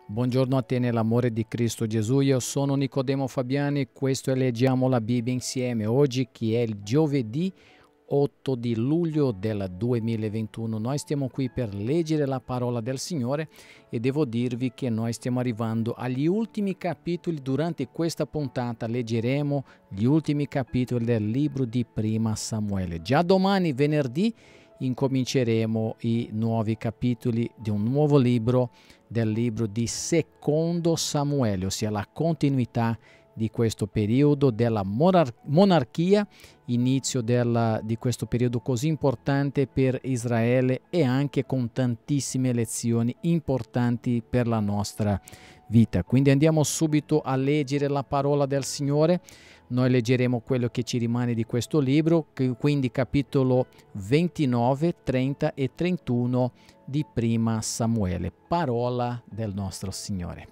Buongiorno a te nell'amore di Cristo Gesù, io sono Nicodemo Fabiani, questo è Leggiamo la Bibbia insieme. Oggi che è il giovedì 8 di luglio del 2021, noi stiamo qui per leggere la parola del Signore e devo dirvi che noi stiamo arrivando agli ultimi capitoli. Durante questa puntata leggeremo gli ultimi capitoli del libro di Prima Samuele. Già domani, venerdì, incominceremo i nuovi capitoli di un nuovo libro, del libro di Secondo Samuele, ossia la continuità di questo periodo della monarchia, inizio di questo periodo così importante per Israele e anche con tantissime lezioni importanti per la nostra vita. Quindi andiamo subito a leggere la parola del Signore. Noi leggeremo quello che ci rimane di questo libro, quindi capitolo 29, 30 e 31 di Prima Samuele. Parola del nostro Signore.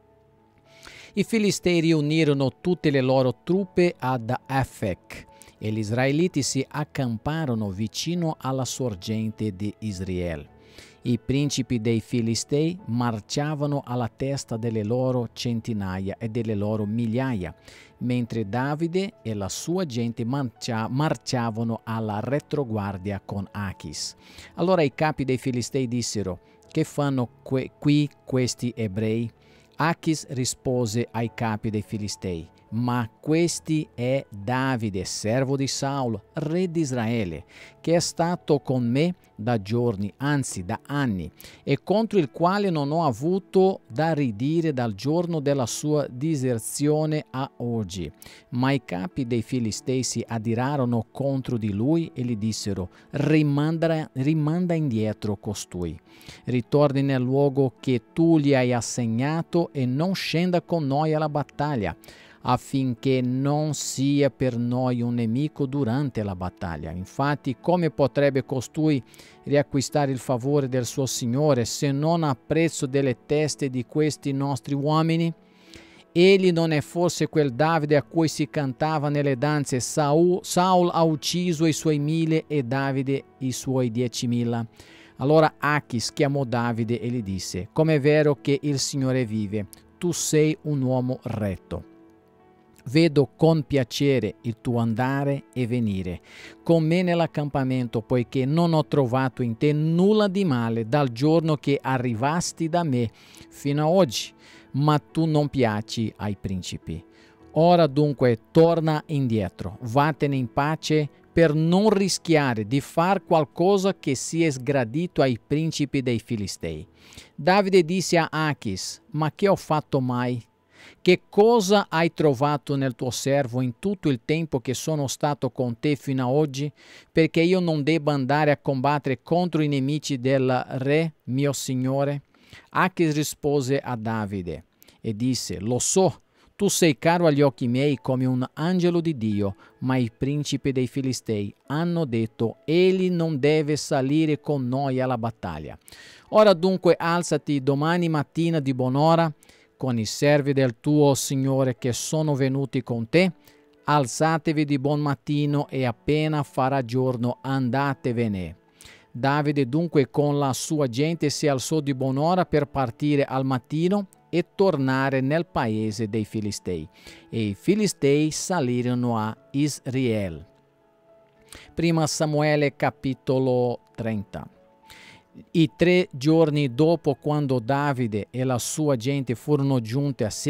I Filistei riunirono tutte le loro truppe ad Afek e gli israeliti si accamparono vicino alla sorgente di Israele. I principi dei Filistei marciavano alla testa delle loro centinaia e delle loro migliaia, mentre Davide e la sua gente marciavano alla retroguardia con Achis. Allora i capi dei Filistei dissero: «Che fanno qui questi ebrei?» Achis rispose ai capi dei Filistei: «Ma questi è Davide, servo di Saulo, re di Israele, che è stato con me da giorni, anzi da anni, e contro il quale non ho avuto da ridire dal giorno della sua diserzione a oggi». Ma i capi dei Filistei si adirarono contro di lui e gli dissero: «Rimanda indietro costui, ritorni nel luogo che tu gli hai assegnato e non scenda con noi alla battaglia, affinché non sia per noi un nemico durante la battaglia. Infatti, come potrebbe costui riacquistare il favore del suo Signore se non a prezzo delle teste di questi nostri uomini? Egli non è forse quel Davide a cui si cantava nelle danze: Saul ha ucciso i suoi 1000 e Davide i suoi 10.000? Allora Achis chiamò Davide e gli disse: «Com'è vero che il Signore vive, tu sei un uomo retto. Vedo con piacere il tuo andare e venire con me nell'accampamento, poiché non ho trovato in te nulla di male dal giorno che arrivasti da me fino a oggi, ma tu non piaci ai principi. Ora dunque torna indietro, vattene in pace, per non rischiare di far qualcosa che sia sgradito ai principi dei Filistei». Davide disse a Achis: «Ma che ho fatto mai? Che cosa hai trovato nel tuo servo in tutto il tempo che sono stato con te fino a oggi, perché io non debba andare a combattere contro i nemici del re, mio signore?» Achis rispose a Davide e disse: «Lo so, tu sei caro agli occhi miei come un angelo di Dio, ma i principi dei Filistei hanno detto: egli non deve salire con noi alla battaglia. Ora dunque alzati domani mattina di buon'ora con i servi del tuo Signore che sono venuti con te. Alzatevi di buon mattino e appena farà giorno andatevene». Davide dunque con la sua gente si alzò di buon'ora per partire al mattino e tornare nel paese dei Filistei. E i Filistei salirono a Israele. Prima Samuele capitolo 30. I 3 giorni dopo, quando Davide e la sua gente furono giunti a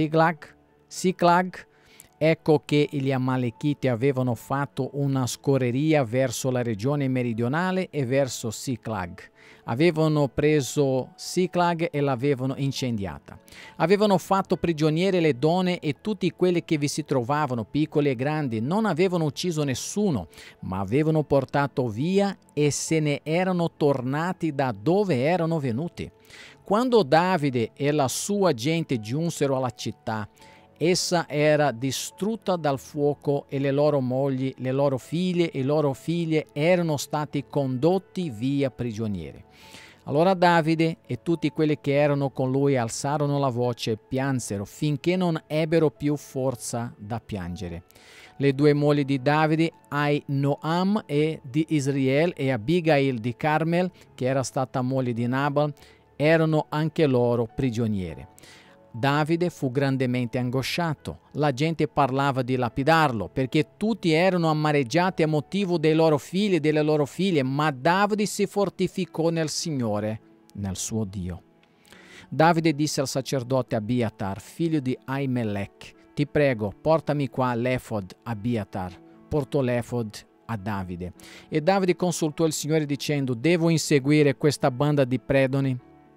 Siclag, ecco che gli Amalechiti avevano fatto una scorreria verso la regione meridionale e verso Siclag. Avevano preso Siclag e l'avevano incendiata. Avevano fatto prigioniere le donne e tutti quelli che vi si trovavano, piccoli e grandi. Non avevano ucciso nessuno, ma avevano portato via e se ne erano tornati da dove erano venuti. Quando Davide e la sua gente giunsero alla città, essa era distrutta dal fuoco e le loro mogli, le loro figlie e le loro figlie erano stati condotti via prigionieri. Allora Davide e tutti quelli che erano con lui alzarono la voce e piansero finché non ebbero più forza da piangere. Le 2 mogli di Davide, Ahinoam di Israele e Abigail di Carmel, che era stata moglie di Nabal, erano anche loro prigionieri. Davide fu grandemente angosciato. La gente parlava di lapidarlo perché tutti erano amareggiati a motivo dei loro figli e delle loro figlie, ma Davide si fortificò nel Signore, nel suo Dio. Davide disse al sacerdote Abiatar, figlio di Ahimelech: ti prego, portami qua l'efod. Abiatar portò l'efod a Davide. E Davide consultò il Signore dicendo: devo inseguire questa banda di predoni?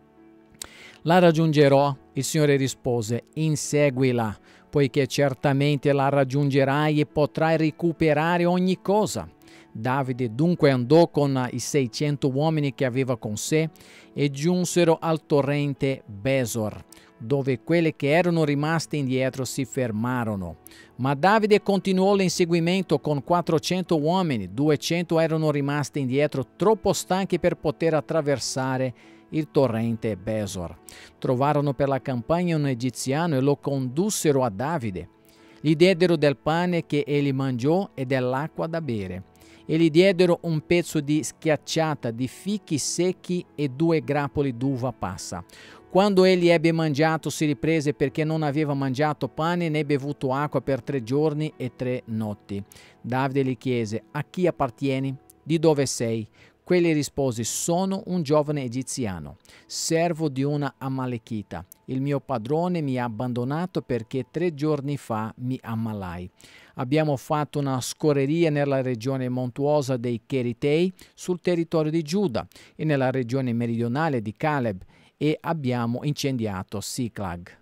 La raggiungerò? Il Signore rispose: inseguila, poiché certamente la raggiungerai e potrai recuperare ogni cosa. Davide dunque andò con i 600 uomini che aveva con sé e giunsero al torrente Besor, dove quelli che erano rimasti indietro si fermarono. Ma Davide continuò l'inseguimento con 400 uomini, 200 erano rimasti indietro, troppo stanchi per poter attraversare il torrente Besor. Trovarono per la campagna un egiziano e lo condussero a Davide. Gli diedero del pane che egli mangiò e dell'acqua da bere. E gli diedero un pezzo di schiacciata di fichi secchi e 2 grappoli d'uva passa. Quando egli ebbe mangiato, si riprese perché non aveva mangiato pane né bevuto acqua per 3 giorni e 3 notti. Davide gli chiese: a chi appartieni? Di dove sei? Quelli rispose: sono un giovane egiziano, servo di una Amalechita. Il mio padrone mi ha abbandonato perché 3 giorni fa mi ammalai. Abbiamo fatto una scorreria nella regione montuosa dei Cheritei sul territorio di Giuda e nella regione meridionale di Caleb e abbiamo incendiato Siclag.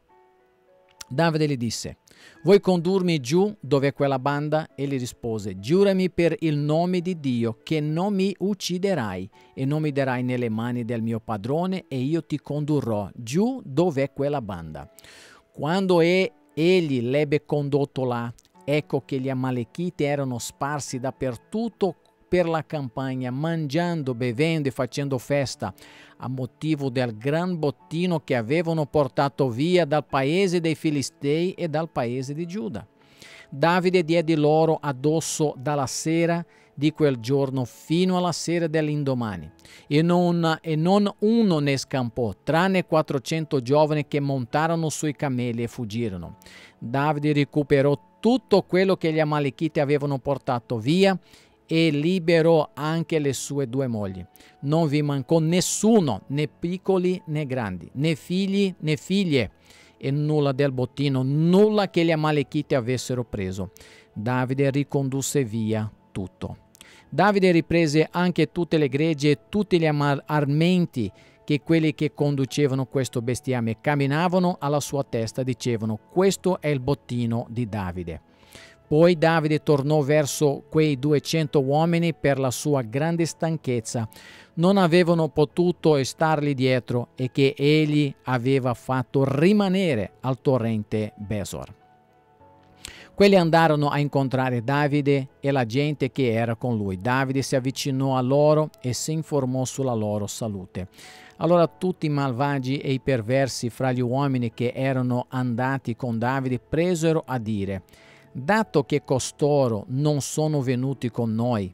Davide gli disse: vuoi condurmi giù dove è quella banda? Egli rispose: giurami per il nome di Dio che non mi ucciderai e non mi darai nelle mani del mio padrone e io ti condurrò giù dove è quella banda. Quando egli l'ebbe condotto là, ecco che gli Amalechiti erano sparsi dappertutto per la campagna, mangiando, bevendo e facendo festa, a motivo del gran bottino che avevano portato via dal paese dei Filistei e dal paese di Giuda. Davide diede loro addosso dalla sera di quel giorno fino alla sera dell'indomani, e non uno ne scampò, tranne 400 giovani che montarono sui cameli e fuggirono. Davide recuperò tutto quello che gli Amalechiti avevano portato via e liberò anche le sue 2 mogli. Non vi mancò nessuno, né piccoli né grandi, né figli né figlie, e nulla del bottino, nulla che gli Amalechiti avessero preso. Davide ricondusse via tutto. Davide riprese anche tutte le greggi e tutti gli armenti che quelli che conducevano questo bestiame camminavano alla sua testa, dicevano: questo è il bottino di Davide. Poi Davide tornò verso quei 200 uomini per la sua grande stanchezza. Non avevano potuto stargli dietro e che egli aveva fatto rimanere al torrente Besor. Quelli andarono a incontrare Davide e la gente che era con lui. Davide si avvicinò a loro e si informò sulla loro salute. Allora tutti i malvagi e i perversi fra gli uomini che erano andati con Davide presero a dire: dato che costoro non sono venuti con noi,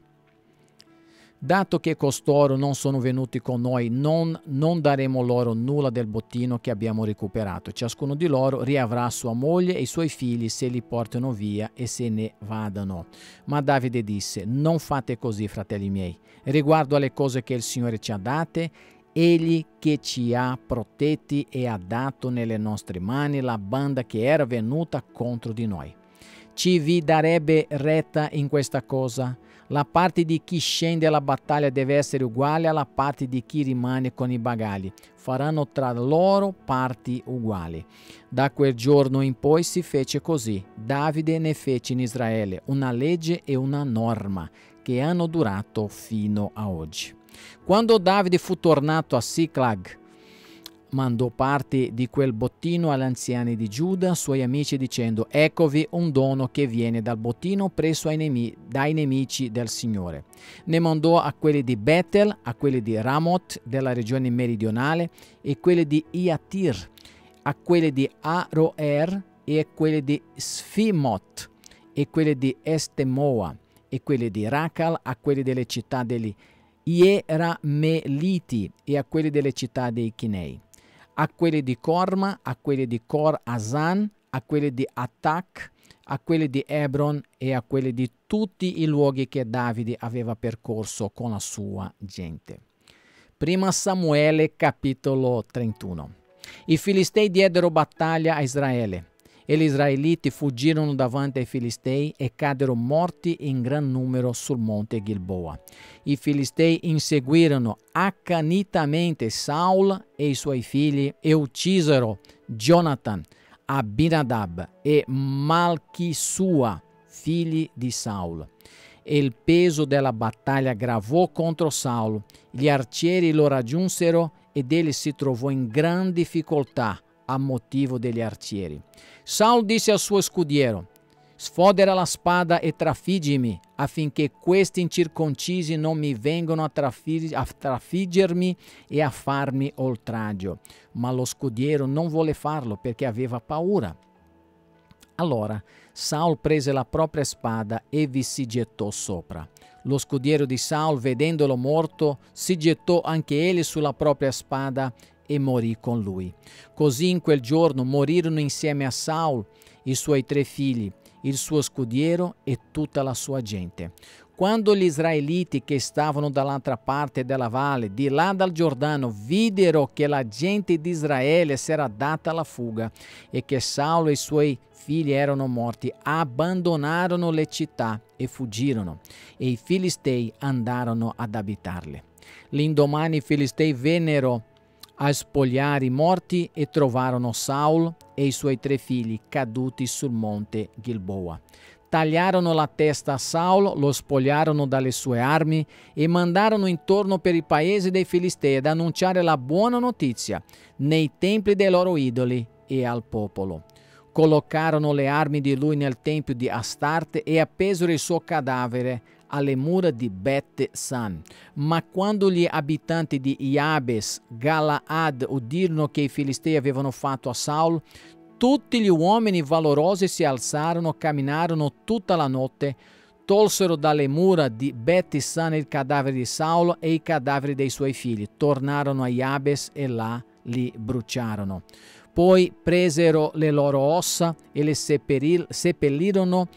non daremo loro nulla del bottino che abbiamo recuperato. Ciascuno di loro riavrà sua moglie e i suoi figli se li portano via e se ne vadano. Ma Davide disse: non fate così, fratelli miei, riguardo alle cose che il Signore ci ha date. Egli che ci ha protetti e ha dato nelle nostre mani la banda che era venuta contro di noi. Ci vi darebbe retta in questa cosa? La parte di chi scende alla battaglia deve essere uguale alla parte di chi rimane con i bagagli. Faranno tra loro parti uguali. Da quel giorno in poi si fece così. Davide ne fece in Israele una legge e una norma che hanno durato fino a oggi. Quando Davide fu tornato a Siclag, mandò parte di quel bottino agli anziani di Giuda, suoi amici, dicendo: eccovi un dono che viene dal bottino preso dai nemici del Signore. Ne mandò a quelli di Betel, a quelli di Ramoth della regione meridionale, e quelli di Iatir, a quelli di Aroer e a quelli di Sfimoth, e quelli di Estemoa, e quelli di Racal, a quelli delle città degli Irameliti e a quelli delle città dei Chinei, a quelli di Corma, a quelli di Cor Azan, a quelli di Attac, a quelli di Hebron e a quelli di tutti i luoghi che Davide aveva percorso con la sua gente. Prima Samuele capitolo 31. I Filistei diedero battaglia a Israele e gli israeliti fuggirono davanti ai Filistei e caddero morti in gran numero sul monte Gilboa. I Filistei inseguirono accanitamente Saul e i suoi figli e uccisero Jonathan, Abinadab e Malchisua, figli di Saul. E il peso della battaglia gravò contro Saul. Gli arcieri lo raggiunsero ed egli si trovò in gran difficoltà a motivo degli arcieri. Saul disse al suo scudiero: sfodera la spada e trafiggimi, affinché questi incirconcisi non mi vengano a trafiggermi e a farmi oltraggio. Ma lo scudiero non volle farlo perché aveva paura. Allora Saul prese la propria spada e vi si gettò sopra. Lo scudiero di Saul, vedendolo morto, si gettò anche egli sulla propria spada e morì con lui. Così in quel giorno morirono insieme a Saul i suoi 3 figli, il suo scudiero e tutta la sua gente. Quando gli israeliti che stavano dall'altra parte della valle, di là dal Giordano, videro che la gente di Israele si era data alla fuga e che Saul e i suoi figli erano morti, abbandonarono le città e fuggirono, e i Filistei andarono ad abitarle. L'indomani i Filistei vennero a spogliare i morti e trovarono Saul e i suoi 3 figli caduti sul monte Gilboa. Tagliarono la testa a Saul, lo spogliarono dalle sue armi e mandarono intorno per i paesi dei Filistei ad annunciare la buona notizia nei templi dei loro idoli e al popolo. Collocarono le armi di lui nel tempio di Astarte e appesero il suo cadavere alle mura di Bet-San. Ma quando gli abitanti di Jabes Galaad udirono che i Filistei avevano fatto a Saul, tutti gli uomini valorosi si alzarono, camminarono tutta la notte, tolsero dalle mura di Bet-San il cadavere di Saul e i cadaveri dei suoi figli, tornarono a Jabes e là li bruciarono. Poi presero le loro ossa e le seppellirono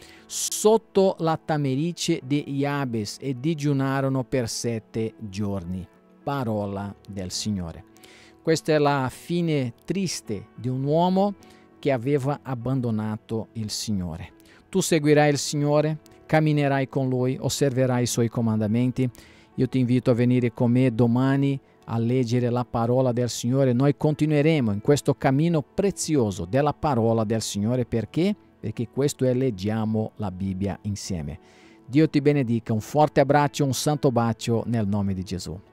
sotto la tamerice di Jabes e digiunarono per 7 giorni. Parola del Signore. Questa è la fine triste di un uomo che aveva abbandonato il Signore. Tu seguirai il Signore, camminerai con Lui, osserverai i Suoi comandamenti. Io ti invito a venire con me domani a leggere la parola del Signore. Noi continueremo in questo cammino prezioso della parola del Signore. Perché? Perché questo è leggiamo la Bibbia insieme. Dio ti benedica, un forte abbraccio, un santo bacio nel nome di Gesù.